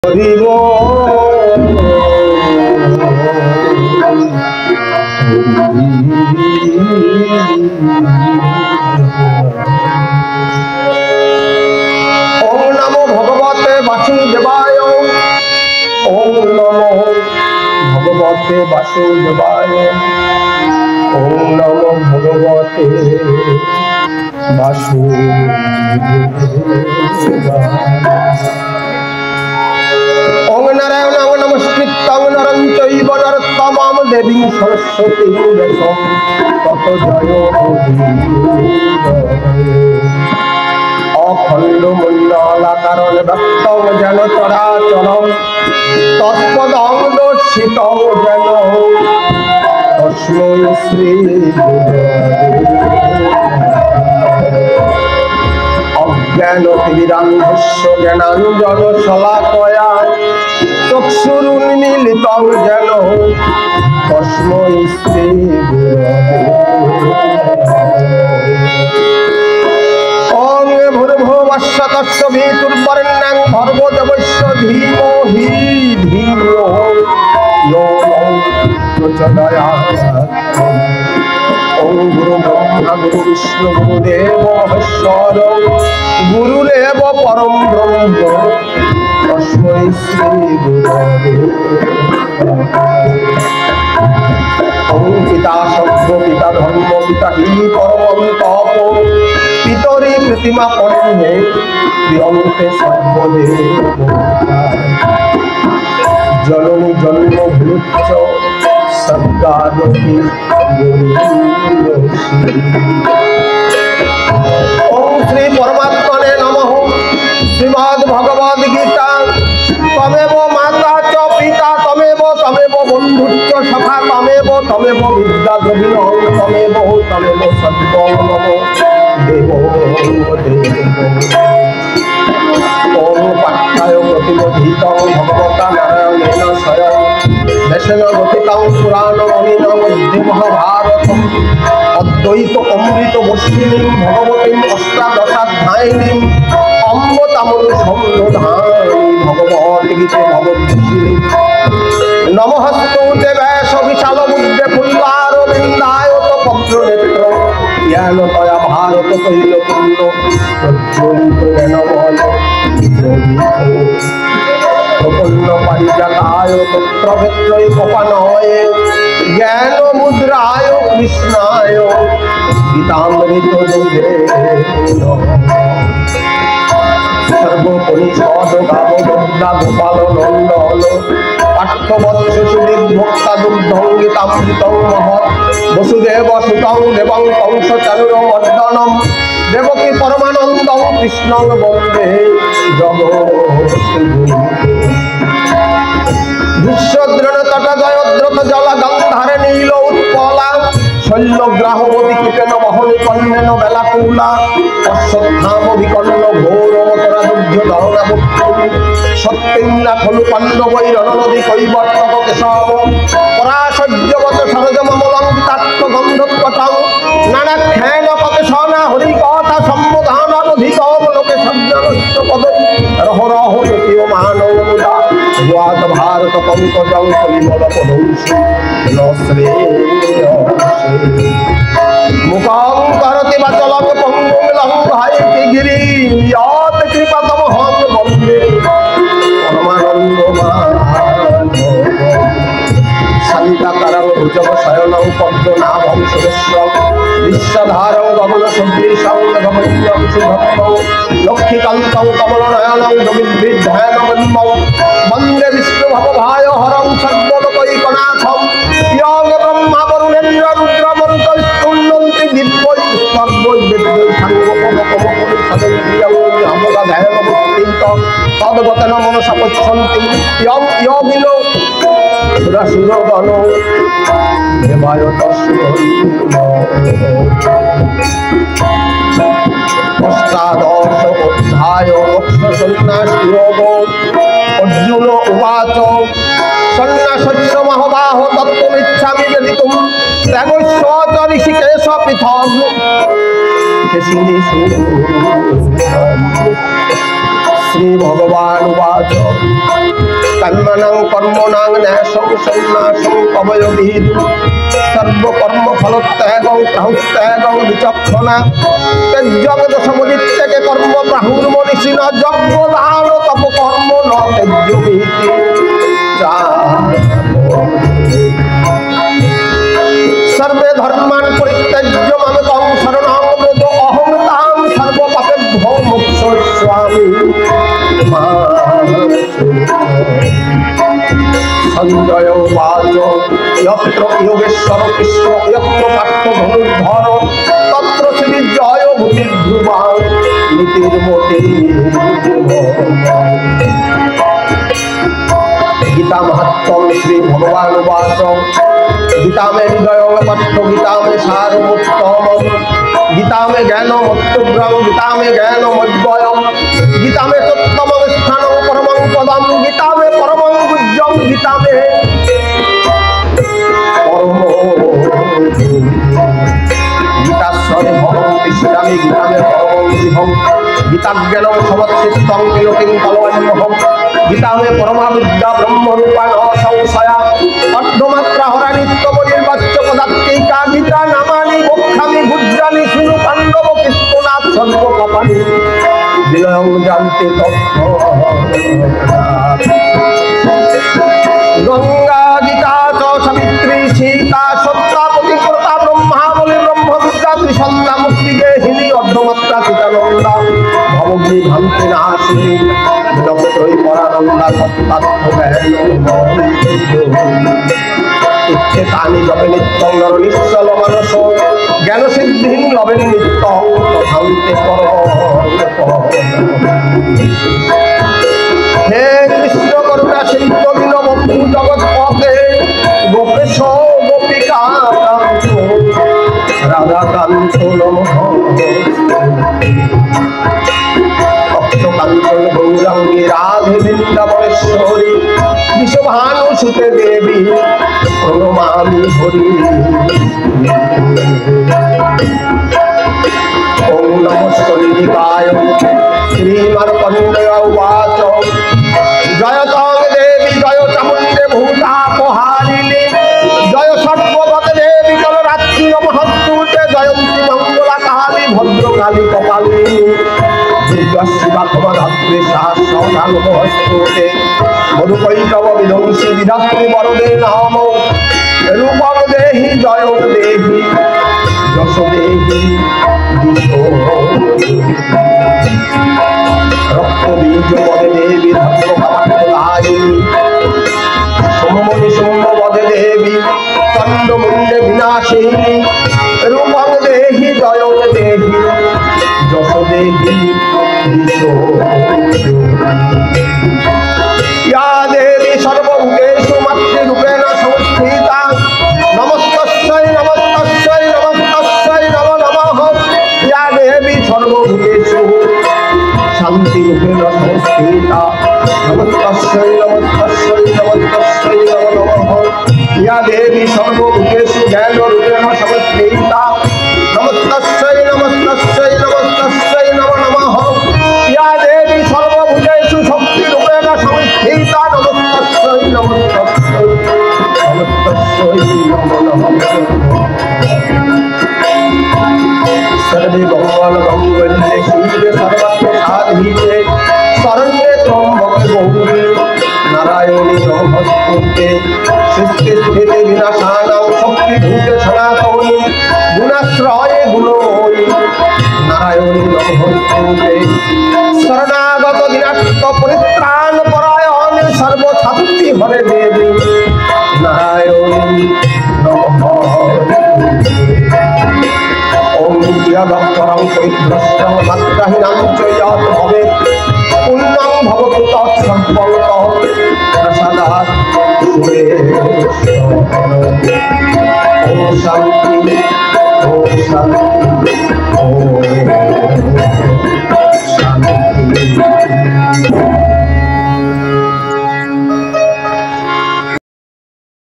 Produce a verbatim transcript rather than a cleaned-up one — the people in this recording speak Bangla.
হরিব ওম নমো ভগবতে বাসুদেবায়। ওম নমো ভগবতে বাসুদেবায়। ওম নমো ভগবতে বাসুদেবায়। ওম নারায়ণ নমস্কৃত্যং নরং চৈব নরোত্তমং দেবীং সরস্বতীং ব্যাসং ততো জয় অখণ্ড মণ্ডলাকারণ ব্যক্তং যেন চরাচরং তৎপদং দর্শিতং যেন তস্मै শ্রী অজ্ঞানতিমিরান্ধস্য জ্ঞানাঞ্জন শলাকয়া চক্ষুরুন্মীলিতং যেন তস্मै শ্রী গুরবে ওম ভূর্ভুবস্য তস্য বিতুর্বরেণ্যং ভর্গো দেবস্য ধীমহি ধিয়ো यो प्रचोदयात्। ओम गुरु ब्रह्मा गुरु विष्णु गुरुदेव महेश्वर गुरुरेव परम ब्रह्म तस्मै श्री गुरवे ओम पिता शब्द पिता धर्म पिता हि परमं तप पितरि प्रतिमा पण्ये प्रियन्ते सर्वदेव जननी जन्मभूच्च सद्गादति ओम श्री परमात्मने नमः। श्रीमद् भगवद गीता तमेव माता च पिता तमेव तमेव बन्धुश्च सखा तमेव तमेव विद्या द्रविणं तमेव तमेव सद्गुणं नमो देवो देवो ओम पाठाय प्रतिबोधितं भगवता नारायणेन स्वयं देशेन गतितं पुराणमणिनं मध्ये महाभारतम् अद्वैत अमृत वर्षिणीं भगवतीं अष्टादशाध्यायिनीं अम्बतामल संदधामि भगवद्गीते भगवद्गीते नमस्तु देवेश विशालबुद्धे पुल्लारविन्दाय पत्रनेत्र ज्ञान तया भारत तैलपुण्य प्रज्वलित ज्ञानबल प्रपन्न पारिजाताय तत्रवेत्रय कपानये ज्ञान मुद्राय कृष्णाय गीतामृत दुग्धे सर्वोपनिषद गावोद्धा गोपाल नंदन पार्थवत्स सुदीर्भोक्ता दुग्धं गीतामृतं महत् वसुदेव सुतं देवं कंसचाणूरमर्दनं देवकी परमानन्दं कृष्णं वन्दे जगद्गुरुं विश्वद्रण तट जयद्रथ जला गंधारे नील उत्पला शल्यग्राहवती कीटेन महनि कन्नेन बेलाकुला अश्वत्थाम विकर्ण घोर मतरा दुग्ध दहनामुक्ति सत्येन्ना खलु पाण्डवैरनदी कैवर्तक केशव पराशज्यवत सरजममलं तात्व गन्धत्वतं नानाख्यान कपेशना हरिकथा सम्बोधानानधिकं लोके सज्जनस्य पदं रह रह यतीयमानौ मुदा द्वाद भारत पंकजं परिमल पदंसि न श्रेयसे मुखं करति वचलं पङ्गुं लङ्घयति गिरिं यात् कृपातमहं वन्दे परमानन्दमाधवं सलिताकरं भुजगशयनं पद्मनाभं सुरेश्वरं विश्वधारं गगनसदृशं मेघमण्डलं शुभं लक्ष्मीकान्तं कमलनयनं योगिभिर्ध्यानमन्मं वन्दे विष्णुभवभाय हरं सर्वलोकैकनाथं यं ब्रह्मा वरुणेन्द्र रुद्रमरुतस्तुल्यन्ति दिव्यै सर्वैर्वेदैः सर्वोपमोपनिषदैर्यं हमोदध्यानमुक्तिं तद्गतेन मनसा पश्यन्ति यं योगिनो सुरसुरगणो देवाय तस्मै अष्टादश अध्याय मोक्षसन्न्यासयोगो अर्जुन उवाच सन्न्यासस्य महाबाहो तत्त्वमिच्छामि वेदितुं त्यागस्य च ऋषिकेश पृथक् श्री भगवान उवाच কাম্যানাং কর্মণাং ন্যাসং সন্ন্যাসং কবয়বিদ সর্বকর্ম ফলত্যাগং প্রাহুত্যাগং বিচক্ষণা ত্যজ্যং দশমদিত্যকে কর্ম প্রাহুর্মনীষিণ যজ্ঞ দান তপ কর্ম ন ত্যজ্যমিতি সর্বে ধর্মান পরিত্যজ্য মামেকং শরণং ব্রজ অহং তাং সর্বপাপেভ্যো মোক্ষয়িষ্যামি মা সঞ্জয় উবাচ যত্র যোগেশ্বর কৃষ্ণ যত্র পার্থ ধনুর্ধর তত্র শ্রীজয় ভূতির্ধ্রুবা নীতির্মতি গীতা মাহাত্ম্যম শ্রী ভগবান উবাচ গীতা মে হৃদয় পাঠ্য গীতা মে সারমোত্তম গীতা মে জ্ঞানমত্যগ্রম গীতা মে জ্ঞানমদ্বয়ম গীতা মে সত্যমং স্থানং পরমং পদম গীতা মে পরমং গুহ্যম গীতা মে পরম গীতাস্বরে ভগবতী শিরামি গীতা মে পরমং গৃহম গীতা জ্ঞানং সমচ্ছিত্তং কিলকিং কলয়ন্মহম গীতা মে পরমা বিদ্যা ব্রহ্মরূপা ন সংশয়া অর্ধমাত্রা হরা নিত্যম নির্বাচ্য পদাত্মিকা গীতা নামানি বক্ষামি ভুজ্রানি শুনু পাণ্ডব কৃষ্ণনাথ সর্বপাপানি বিলয়ং জানতে তথ্য গঙ্গা গীতা চ সাবিত্রী সীতা সত্তা পতিব্রতা ব্রহ্মা বলি ব্রহ্মবিদ্যা ত্রিসন্ধ্যা মুক্তিকে হিলি অর্ধমাত্রা চিতানন্দা ভবগ্নি ভান্তি নাশিনী বিলপ্তই পরানন্দা সত্তাত্ম ইচ্ছে তানি জপে নিত্যং নর নিশ্চল মানস জ্ঞান সিদ্ধি লবেন নিত্যং তথান্তে হে কৃষ্ণ করুণা সিন্ধু দীনবন্ধু জগৎ পথে গোপেশ গোপিকা রাধাকান্ত নমঃ ভক্তকাঞ্চন গৌরাঙ্গী রাধে বৃন্দাবনেশ্বরী বিশ্বভানু সুতে দেবী প্রণমামি হরি ওম নমঃ চণ্ডিকায় শ্রীমার্কণ্ডেয় উবাচ জয়তং দেবী জয় চামুণ্ডে ভূতাপহারিণী জয় সর্বগত দেবী কলরাত্রি নমঃস্তুতে জয়ন্তী মঙ্গলা কালী ভদ্রকালী কপালিনী দুর্গা শিবা ক্ষমাধাত্রী সহস্রধা নমঃস্তুতে মধুকৈটব বিধ্বংসী বিধাত্রী বরদে নাম রূপং দেহি জয় দেহি যশ দেহি দিশো রক্ত বীজ পদে দেবী ধর্ম কামাক্ষদায়িনী সোমমণি সৌম্য পদে দেবী চন্দ্রমুণ্ডে বিনাশিনী রূপং দেহি জয় দেহি যশ দেহি দিশো या देवी सर्वभूतेषु मातृरूपेण संस्थिता नमस्तस्यै नमस्तस्यै नमस्तस्यै नमो नमः या देवी सर्वभूतेषु शान्तिरूपेण संस्थिता नमस्तस्यै नमस्तस्यै नमस्तस्यै नमो नमः या देवी सर्वभूतेषु ज्ञानरूपेण संस्थिता नमस्तस्यै नमस्तस्यै नमस्तस्यै नमो नमः या देवी सर्वभूतेषु शक्तिरूपेण संस्थिता नमस्तस्यै नमस्तस्यै नमस्तस्यै नमो नमः सर्वे भगवान गंगवल्ले शिवे सर्वत्र साधिते शरण्ये त्र्यंबके गौरी नारायणी नमस्ते सृष्टि स्थिति विनाशानां शक्तिभूते सनातनी गुणाश्रये गुणमयी नारायणी नमस्ते शरणागत दिनात्म परित्राण परायण सर्वशक्ति हरे देवी नारायणी ओम यदक्षरं परिभ्रष्टं मात्राहीनं च यत् भवेत् पुण्यं भवतु तत्सर्वं प्रसादात् ओम शान्ति ओम शान्ति ओम